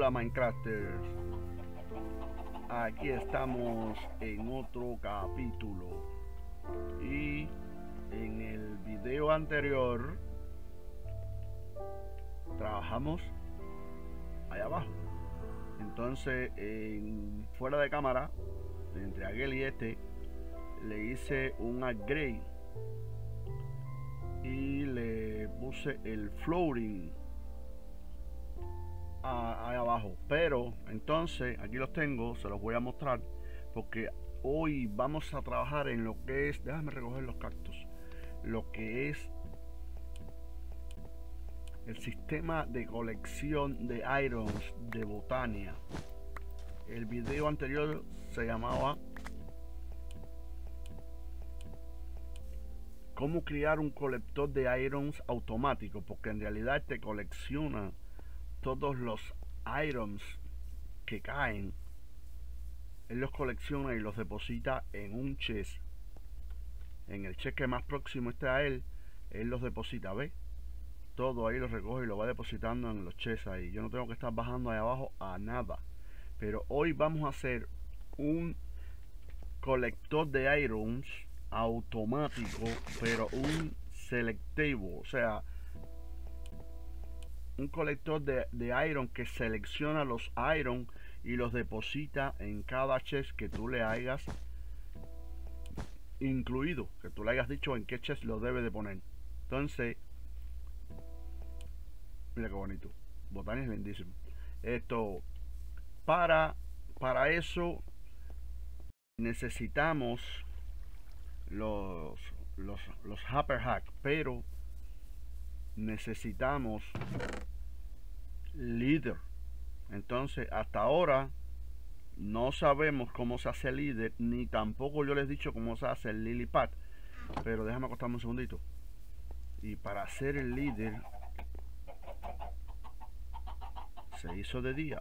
Hola Minecrafters, aquí estamos en otro capítulo y en el video anterior trabajamos allá abajo. Entonces fuera de cámara, entre aquel y este, le hice un upgrade y le puse el floating ahí abajo. Pero entonces aquí los tengo, se los voy a mostrar porque hoy vamos a trabajar en lo que es, déjame recoger los cactus, lo que es el sistema de colección de irons de Botania. El video anterior se llamaba cómo crear un colector de irons automático, porque en realidad te colecciona todos los items que caen. Él los colecciona y los deposita en un chest. En el chest que más próximo esté a él los deposita, ¿ves? Todo ahí lo recoge y lo va depositando en los chests ahí. Yo no tengo que estar bajando ahí abajo a nada. Pero hoy vamos a hacer un colector de irons automático, pero un selectable, o sea, un colector de iron que selecciona los iron y los deposita en cada chest que tú le hayas incluido, que tú le hayas dicho en qué chest lo debe de poner. Entonces, mira qué bonito, Botania es lindísimo. Esto, para eso necesitamos los Hopper Hack, pero necesitamos líder. Entonces hasta ahora no sabemos cómo se hace el líder, ni tampoco yo les he dicho cómo se hace el lily pad. Pero déjame acostarme un segundito. Y para hacer el líder se hizo de día.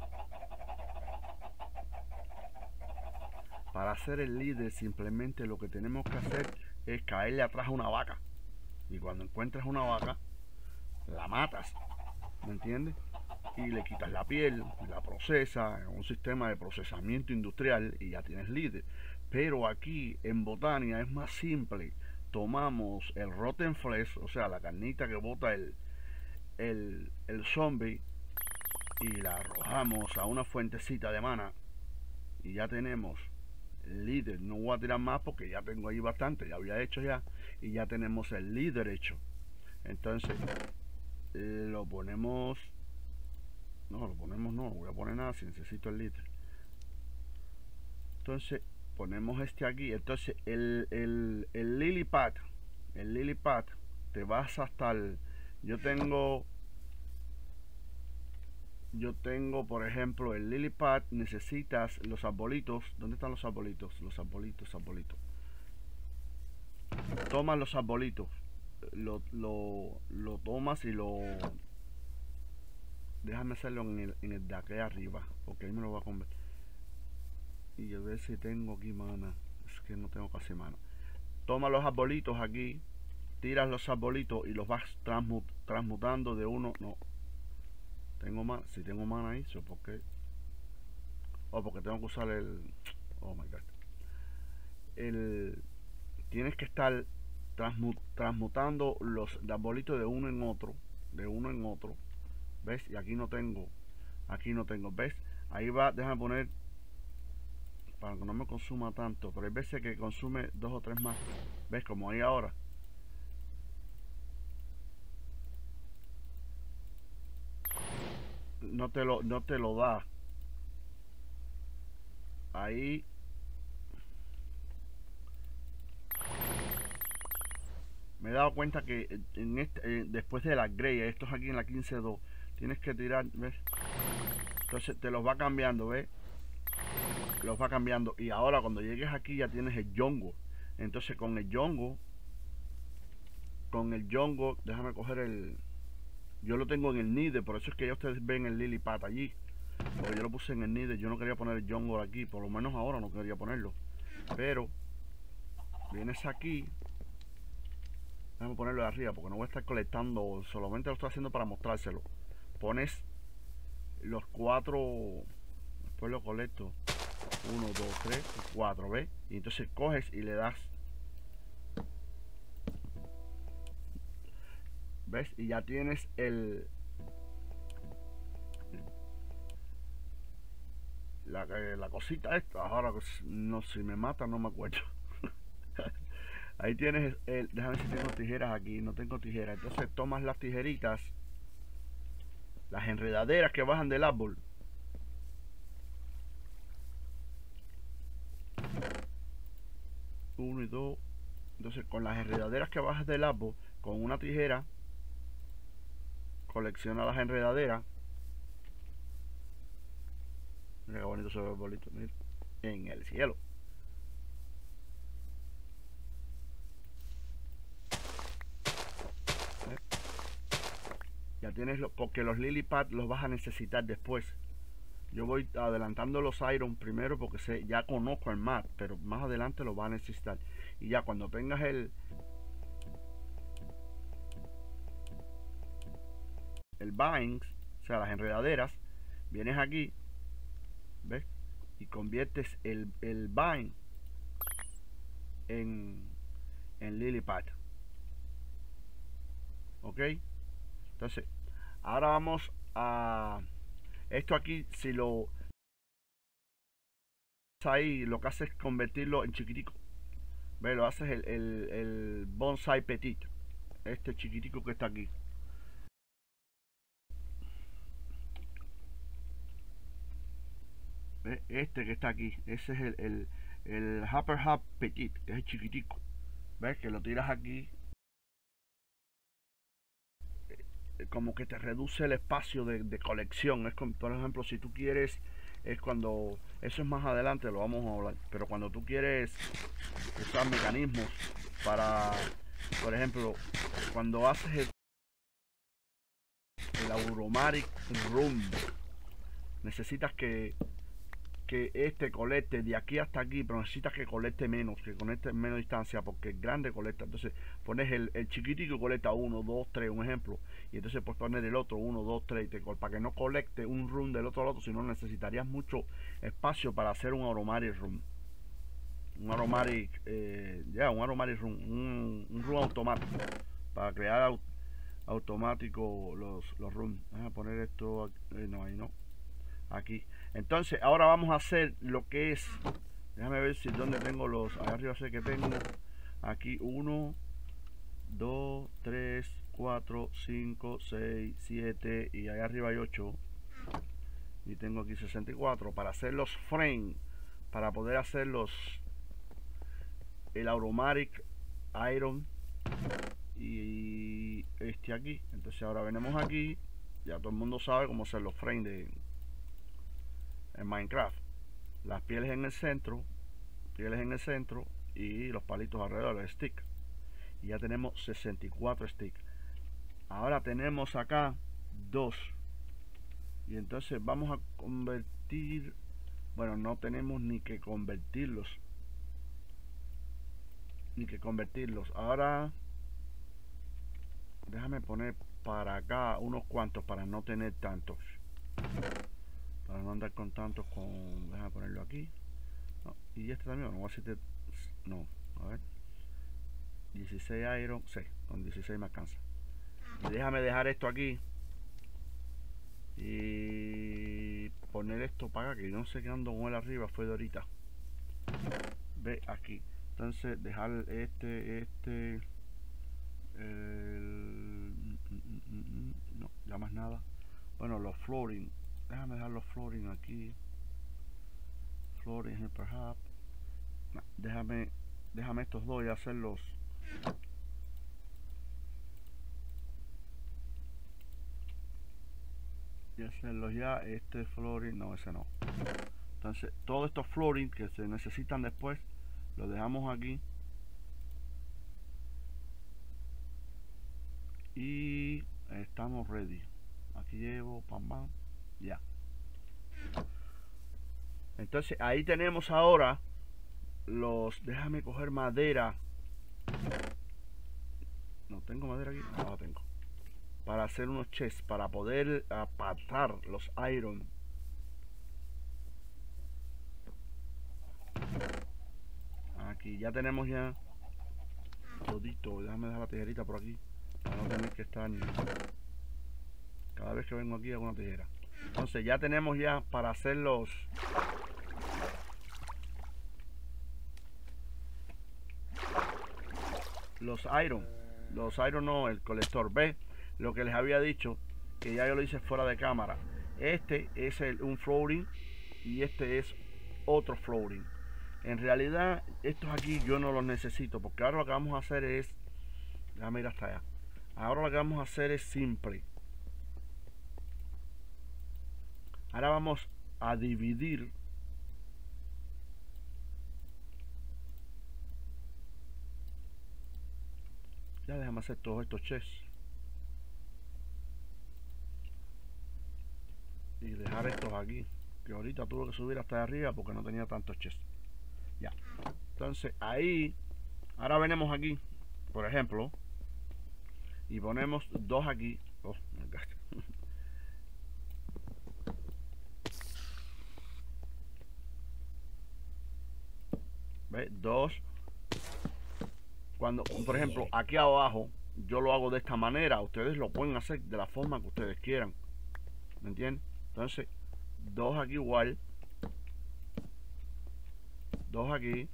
Para hacer el líder simplemente lo que tenemos que hacer es caerle atrás a una vaca. Y cuando encuentras una vaca, la matas, ¿me entiendes? Y le quitas la piel, la procesas en un sistema de procesamiento industrial y ya tienes líder. Pero aquí en Botania es más simple. Tomamos el rotten flesh, o sea, la carnita que bota el zombie, y la arrojamos a una fuentecita de mana y ya tenemos el líder. No voy a tirar más porque ya tengo ahí bastante, ya había hecho ya, y ya tenemos el líder hecho. Entonces lo ponemos, no voy a poner nada si necesito el líder. Entonces ponemos este aquí. Entonces el lily pad te vas hasta el, yo tengo por ejemplo el lily pad. Necesitas los arbolitos. ¿Dónde están los arbolitos? Los arbolitos. Tomas los arbolitos, lo tomas y lo, déjame hacerlo en el de aquí arriba, porque ahí me lo voy a convertir. Y a ver si tengo aquí mana. Es que no tengo casi mana. Toma los arbolitos aquí, tiras los arbolitos y los vas transmutando de uno. No tengo mana. Si tengo mana ahí, eso porque, porque tengo que usar el, oh my god, tienes que estar transmutando los arbolitos de uno en otro, ¿ves? Y aquí no tengo, ¿ves? Ahí va, déjame poner para que no me consuma tanto, pero hay veces que consume 2 o 3 más, ¿ves? Como ahí ahora. No te lo da. Ahí me he dado cuenta que en después de la grey, estos aquí en la 15.2, tienes que tirar, ¿ves? Entonces te los va cambiando, ¿ves? Los va cambiando. Y ahora cuando llegues aquí ya tienes el yongo. Entonces con el yongo, déjame coger el, yo lo tengo en el nide, por eso es que ya ustedes ven el lily pad allí, porque yo lo puse en el nide. Yo no quería poner el yongo aquí, por lo menos ahora no quería ponerlo, pero vienes aquí. Déjame ponerlo de arriba porque no voy a estar colectando, solamente lo estoy haciendo para mostrárselo. Pones los 4, después lo colecto 1, 2, 3, 4, ¿ves? Y entonces coges y le das, ¿ves? Y ya tienes la cosita esta. Ahora no, si me mata no me acuerdo. Ahí tienes déjame ver si tengo tijeras aquí. No tengo tijeras. Entonces tomas las tijeritas, las enredaderas que bajan del árbol. Uno y dos. Entonces con las enredaderas que bajas del árbol, con una tijera colecciona las enredaderas. Mira qué bonito se ve el bolito, mira, en el cielo. Ya tienes porque los lily pad los vas a necesitar después. Yo voy adelantando los iron primero porque ya conozco el mat, pero más adelante los vas a necesitar. Y ya cuando tengas el vines, o sea las enredaderas, vienes aquí, ¿ves? Y conviertes el vine en lily pad. Ok, entonces ahora vamos a esto aquí. Si lo ahí, lo que haces es convertirlo en chiquitico. ¿Ves? Lo haces el bonsai petit, este chiquitico que está aquí. ¿Ves? Este que está aquí, ese es el Hopper Hub Petit, es el chiquitico. ¿Ves? Que lo tiras aquí, como que te reduce el espacio de colección. Es como, por ejemplo, si tú quieres, es cuando, eso es más adelante, lo vamos a hablar, pero cuando tú quieres usar mecanismos para, por ejemplo, cuando haces el Aromatic Room, necesitas que este colecte de aquí hasta aquí, pero necesitas que colecte menos distancia, porque el grande colecta. Entonces pones el chiquitico y colecta 1, 2, 3, un ejemplo, y entonces puedes poner el otro 1, 2, 3, para que no colecte un room del otro al otro, sino necesitarías mucho espacio para hacer un aromatic room. Un aromatic, un aromatic room, un room automático, para crear automático los rooms. Vamos a poner esto, no, ahí no, aquí. Entonces ahora vamos a hacer lo que es, déjame ver si donde tengo los, allá arriba sé que tengo aquí 1, 2, 3, 4, 5, 6, 7 y allá arriba hay 8 y tengo aquí 64 para hacer los frames, para poder hacer el aromatic iron y este aquí. Entonces ahora venimos aquí, ya todo el mundo sabe cómo hacer los frames en Minecraft. Las pieles en el centro, y los palitos alrededor del stick. Y ya tenemos 64 sticks. Ahora tenemos acá 2. Y entonces vamos a convertir, bueno, no tenemos ni que convertirlos. Ahora déjame poner para acá unos cuantos para no tener tantos, para no andar con tantos. Déjame ponerlo aquí. No, y este también, no voy a decirte, no, a ver, 16 iron, sí, con 16 me alcanza. Y déjame dejar esto aquí y poner esto para acá, que no sé qué ando con él arriba, fue de ahorita. Ve aquí, entonces dejar no, ya más nada. Bueno, los flooring, déjame dejar los flooring aquí. Flooring, perhaps. No, déjame estos dos y hacerlos. Y hacerlos ya. Este flooring, no, ese no. Entonces, todos estos flooring que se necesitan después, los dejamos aquí. Y estamos ready. Aquí llevo, pam, pam, ya. Entonces, ahí tenemos ahora los. Déjame coger madera. No tengo madera aquí. No la tengo. para hacer unos chests, para poder apartar los iron. Aquí ya tenemos ya todito. Déjame dejar la tijerita por aquí para no tener que estar cada vez que vengo aquí hago una tijera. Entonces ya tenemos ya para hacer los iron. Los iron no, el colector. Ve lo que les había dicho, que ya yo lo hice fuera de cámara. Este es un floating y este es otro floating. En realidad estos aquí yo no los necesito, porque ahora lo que vamos a hacer es, déjame ir hasta allá. Ahora lo que vamos a hacer es simple. Ahora vamos a dividir ya. Déjame hacer todos estos chests y dejar estos aquí, que ahorita tuve que subir hasta arriba porque no tenía tantos chests. Ya, entonces ahí ahora venimos aquí, por ejemplo, y ponemos dos aquí. Oh, my God. ¿Ves? Dos. Cuando, por ejemplo, aquí abajo yo lo hago de esta manera, ustedes lo pueden hacer de la forma que ustedes quieran, ¿me entienden? Entonces, dos aquí igual, dos aquí,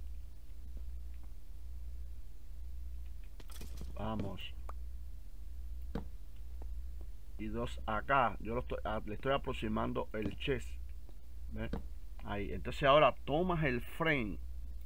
vamos, y dos acá. Yo le estoy aproximando el chest, ¿ves? Ahí. Entonces ahora tomas el frame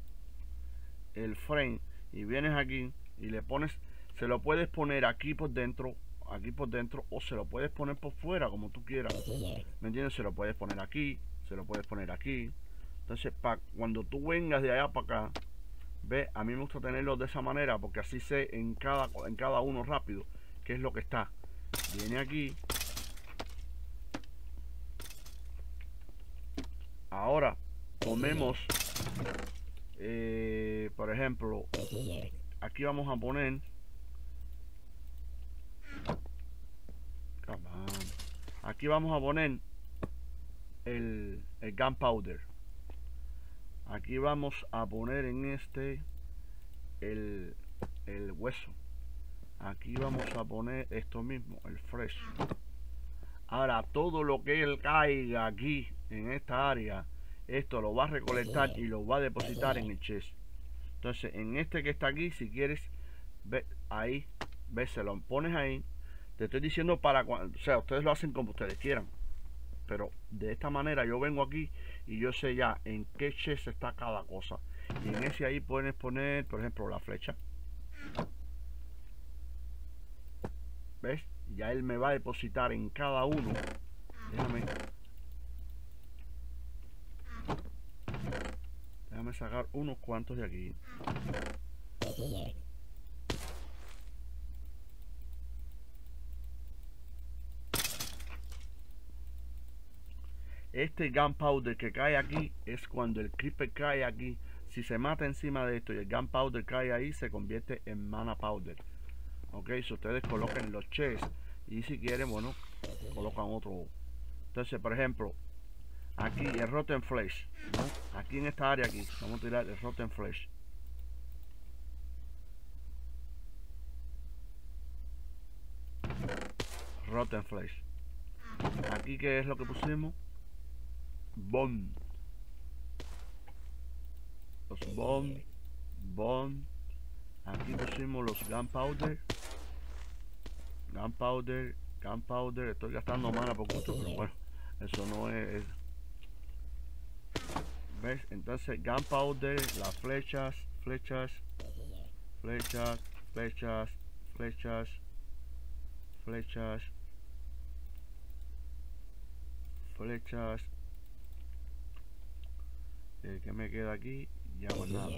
y vienes aquí y le pones, se lo puedes poner aquí por dentro, o se lo puedes poner por fuera, como tú quieras, ¿me entiendes? Se lo puedes poner aquí, se lo puedes poner aquí. Entonces cuando tú vengas de allá para acá, ve, a mí me gusta tenerlo de esa manera porque así sé en cada uno rápido qué es lo que está. Viene aquí. Ahora tomemos por ejemplo, aquí vamos a poner, aquí vamos a poner el gunpowder. Aquí vamos a poner en este el hueso. Aquí vamos a poner esto mismo, el fresh. Ahora todo lo que él caiga aquí en esta área, esto lo va a recolectar y lo va a depositar en el chest. Entonces en este que está aquí, si quieres, ve ahí, ve, se lo pones ahí. Te estoy diciendo para cuando, o sea, ustedes lo hacen como ustedes quieran, pero de esta manera yo vengo aquí y yo sé ya en qué chest está cada cosa. Y en ese ahí puedes poner, por ejemplo, la flecha. ¿Ves? Ya él me va a depositar en cada uno. Déjame sacar unos cuantos de aquí. Este gunpowder que cae aquí es cuando el creeper cae aquí. Si se mata encima de esto y el gunpowder cae ahí, se convierte en mana powder. Ok, si ustedes colocan los chests y si quieren, bueno, colocan otro. Entonces, por ejemplo, aquí el rotten flesh, ¿no? Aquí en esta área aquí, vamos a tirar el rotten flesh. Rotten flesh. Aquí, ¿qué es lo que pusimos? Bone. Los bone. Aquí pusimos los gunpowder. Estoy gastando mana por gusto, pero bueno, eso no es. ¿Ves? Entonces gunpowder, las flechas. ¿Qué me queda aquí? Ya pues nada.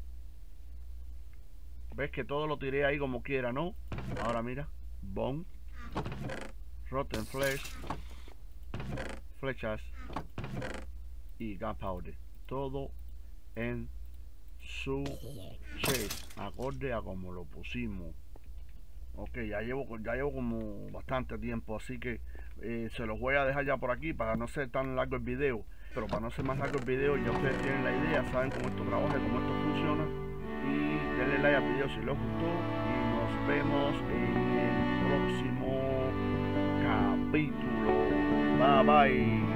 ¿Ves que todo lo tiré ahí como quiera, no? Ahora mira, bone, rotten flesh, flechas y gunpowder, todo en su chest, acorde a como lo pusimos. Ok, ya llevo como bastante tiempo, así que se los voy a dejar ya por aquí para no ser tan largo el video. Pero para no ser más largo el video, ya ustedes tienen la idea, saben cómo esto trabaja, cómo esto funciona. Y denle like al video si les gustó. Y nos vemos en el próximo capítulo. Bye bye.